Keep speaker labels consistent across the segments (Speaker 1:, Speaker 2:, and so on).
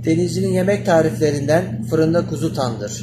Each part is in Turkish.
Speaker 1: Denizci'nin yemek tariflerinden fırında kuzu tandır.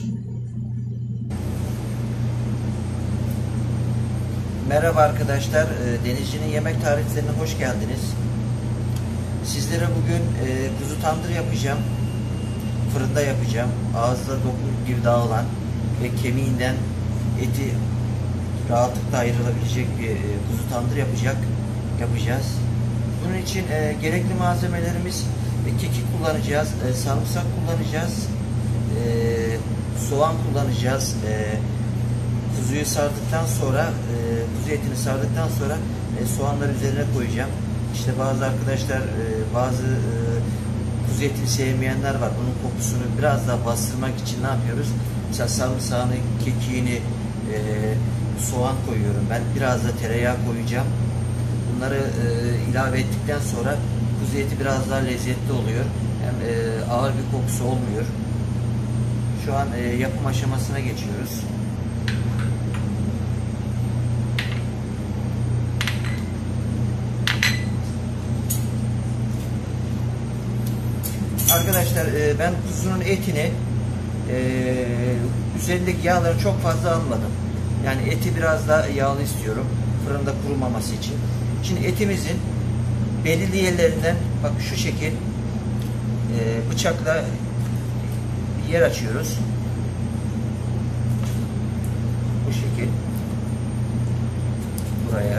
Speaker 1: Merhaba arkadaşlar, Denizci'nin yemek tariflerine hoş geldiniz. Sizlere bugün kuzu tandır yapacağım. Fırında yapacağım. Ağızda dokunup bir dağılan ve kemiğinden eti rahatlıkla ayrılabilecek bir kuzu tandır yapacağız. Bunun için gerekli malzemelerimiz: kekik kullanacağız, sarımsak kullanacağız, soğan kullanacağız. Kuzuyu sardıktan sonra, kuzu etini sardıktan sonra soğanları üzerine koyacağım. İşte bazı arkadaşlar, bazı kuzu etini sevmeyenler var. Bunun kokusunu biraz daha bastırmak için ne yapıyoruz? Mesela sarımsağını, kekiğini, soğan koyuyorum ben. Biraz da tereyağı koyacağım. Bunları ilave ettikten sonra kuzu eti biraz daha lezzetli oluyor. Hem ağır bir kokusu olmuyor. Şu an yapım aşamasına geçiyoruz. Arkadaşlar ben kuzunun etini üzerindeki yağları çok fazla almadım. Yani eti biraz daha yağlı istiyorum. Fırında kurumaması için. Şimdi etimizin belirli yerlerinden bak şu şekil bıçakla bir yer açıyoruz. Bu şekil. Buraya.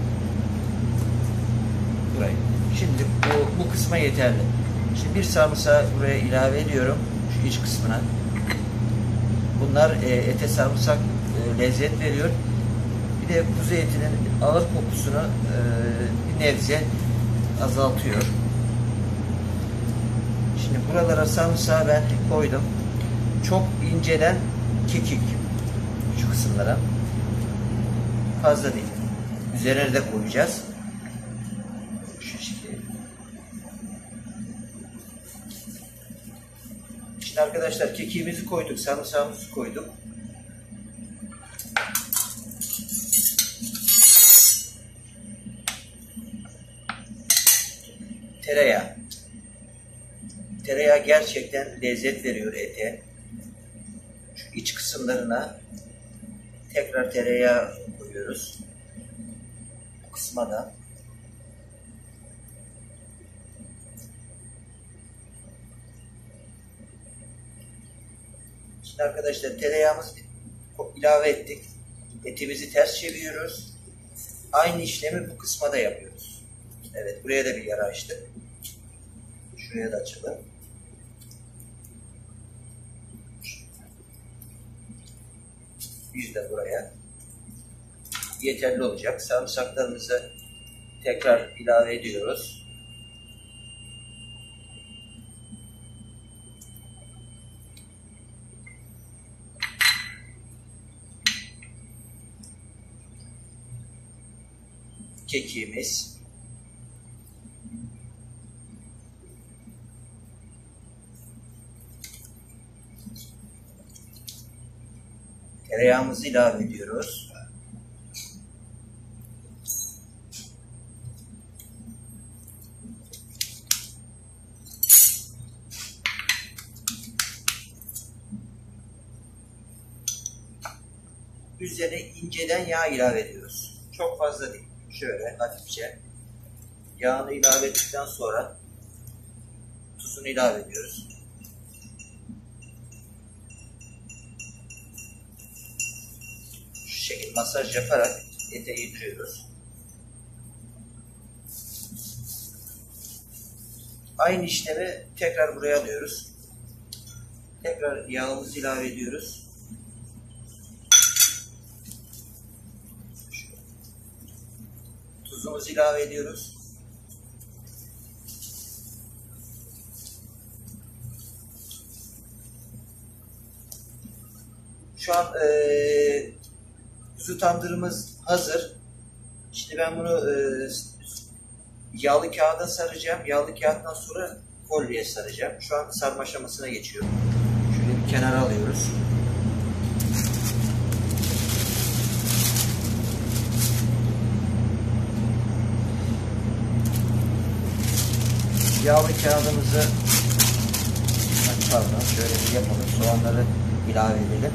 Speaker 1: Şimdi bu kısma yeterli. Şimdi bir sarımsağı buraya ilave ediyorum. Şu iç kısmına. Bunlar ete sarımsak lezzet veriyor. Bir de kuzu etinin ağır kokusunu bir nebze azaltıyor. Şimdi buralara sarımsağı ben koydum. Çok inceden kekik şu kısımlara. Fazla değil. Üzerine de koyacağız. Şu şekilde. Şimdi arkadaşlar kekiğimizi koyduk, sarımsağımızı koyduk. Tereyağı. Tereyağı gerçekten lezzet veriyor ete. Şu iç kısımlarına tekrar tereyağı koyuyoruz. Bu kısma da. Şimdi arkadaşlar tereyağımızı ilave ettik. Etimizi ters çeviriyoruz. Aynı işlemi bu kısma da yapıyoruz. Evet, buraya da bir yara açtık. Şuraya da açalım. Bir de buraya. Yeterli olacak. Sarımsaklarımızı tekrar ilave ediyoruz. Kekiğimiz. Tereyağımızı ilave ediyoruz. Üzerine inceden yağ ilave ediyoruz. Çok fazla değil. Şöyle hafifçe yağını ilave ettikten sonra tuzunu ilave ediyoruz. Şu şekilde masaj yaparak ete yediriyoruz. Aynı işlemi tekrar buraya alıyoruz. Tekrar yağımızı ilave ediyoruz. Tuzumuzu ilave ediyoruz. Şu an kuzu tandırımız hazır. Şimdi ben bunu yağlı kağıda saracağım. Yağlı kağıttan sonra folyoya saracağım. Şu an sarma aşamasına geçiyorum. Şöyle bir kenara alıyoruz. Yağlı kağıdımızı Pardon, şöyle bir yapalım. Soğanları ilave edelim.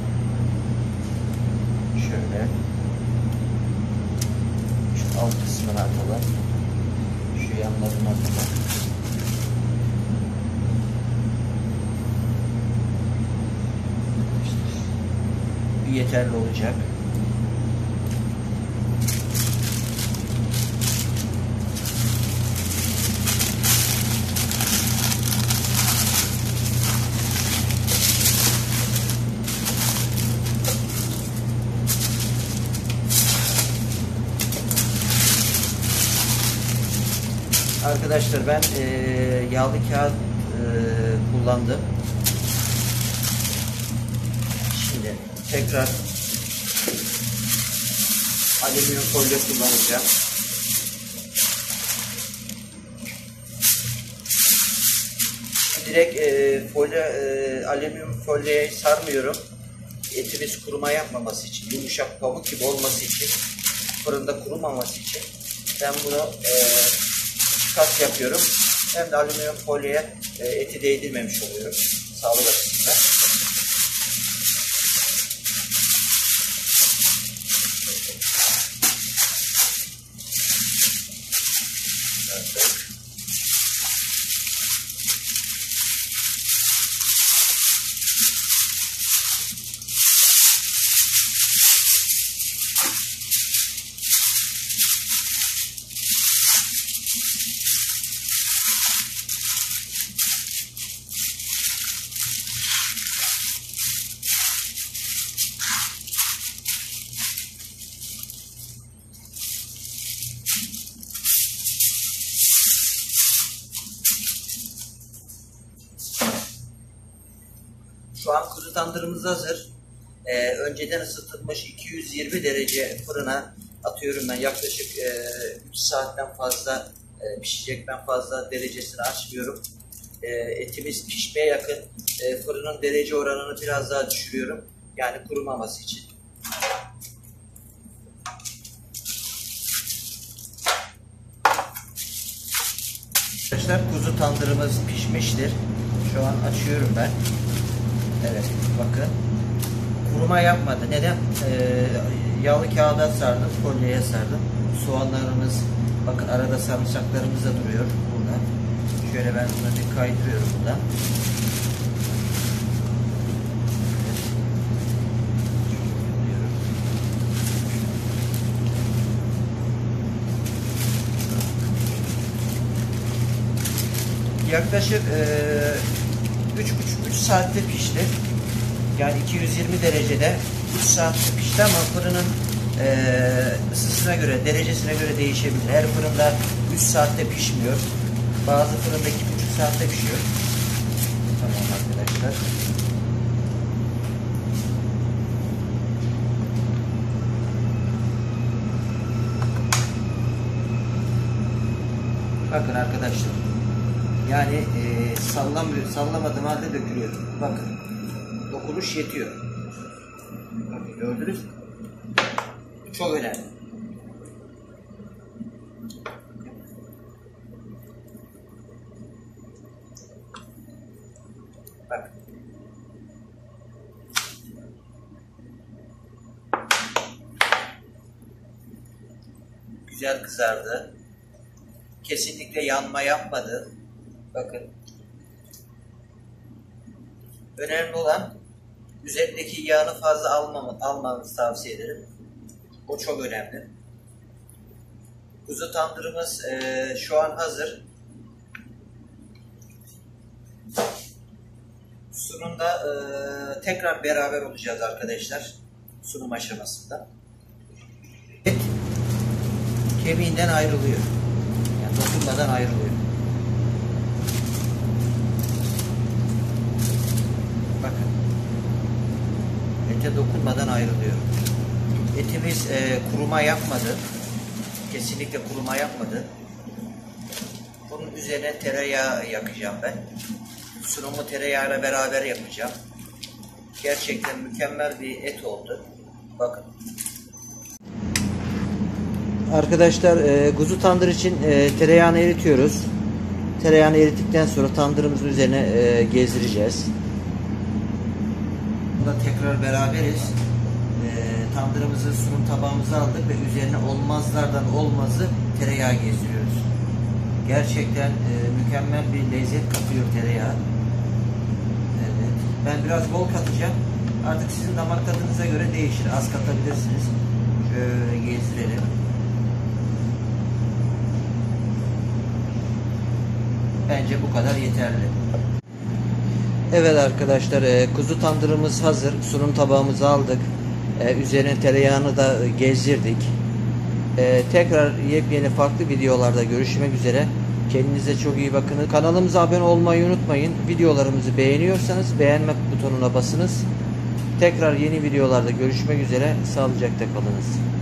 Speaker 1: Şöyle. Şu alt kısmını atalım. Şu yanlarını atalım. Bir yeterli olacak. Arkadaşlar ben yağlı kağıt kullandım. Şimdi tekrar alüminyum folyo kullanacağım. Direkt alüminyum folyoya sarmıyorum. Etimiz kuruma yapmaması için, yumuşak pamuk gibi olması için, fırında kurumaması için ben bunu kat yapıyorum. Hem de alüminyum folyoya eti değdirmemiş oluyorum. Sağlık açısından. Şu an kuzu tandırımız hazır. Önceden ısıtılmış 220 derece fırına atıyorum ben. Yaklaşık 3 saatten fazla pişecek. Ben fazla derecesini açmıyorum. Etimiz pişmeye yakın. Fırının derece oranını biraz daha düşürüyorum. Yani kurumaması için. Arkadaşlar kuzu tandırımız pişmiştir. Şu an açıyorum ben. Evet, bakın. Kuruma yapmadı. Neden? Yağlı kağıda sardım, folyoya sardım. Soğanlarımız, bakın arada sarımsaklarımız da duruyor burada. Şöyle ben bunu bir kaydırıyorum buradan. Yaklaşık 3 saatte pişti. Yani 220 derecede 3 saatte pişti ama fırının ısısına göre, derecesine göre değişebilir. Her fırında 3 saatte pişmiyor. Bazı fırında 2,5 saatte pişiyor. Tamam arkadaşlar. Bakın arkadaşlar. Yani sallamadığım halde dökülüyor. Bakın. Dokunuş yetiyor. Bakın gördünüz mü? Çok önemli. Bak. Güzel kızardı. Kesinlikle yanma yapmadı. Bakın. Önemli olan üzerindeki yağını fazla almanızı tavsiye ederim. O çok önemli. Kuzu tandırımız şu an hazır. Sunumda tekrar beraber olacağız arkadaşlar. Sunum aşamasında. Et kemiğinden ayrılıyor. Yani dokunmadan ayrılıyor. Bakın. Ete dokunmadan ayrılıyor. Etimiz kuruma yapmadı. Kesinlikle kuruma yapmadı. Bunun üzerine tereyağı yakacağım ben. Sunumu tereyağıyla beraber yapacağım. Gerçekten mükemmel bir et oldu. Bakın. Arkadaşlar kuzu tandır için tereyağını eritiyoruz. Tereyağını erittikten sonra tandırımızın üzerine gezdireceğiz. Burada tekrar beraberiz. Tandırımızı, sunum tabağımızı aldık ve üzerine olmazlardan olmazı tereyağı gezdiriyoruz. Gerçekten mükemmel bir lezzet katıyor tereyağı. Evet. Ben biraz bol katacağım. Artık sizin damak tadınıza göre değişir. Az katabilirsiniz. Şöyle gezdirelim. Bence bu kadar yeterli. Evet arkadaşlar, kuzu tandırımız hazır. Sunum tabağımızı aldık. Üzerine tereyağını da gezdirdik. Tekrar yepyeni farklı videolarda görüşmek üzere. Kendinize çok iyi bakın. Kanalımıza abone olmayı unutmayın. Videolarımızı beğeniyorsanız beğenme butonuna basınız. Tekrar yeni videolarda görüşmek üzere. Sağlıcakla kalınız.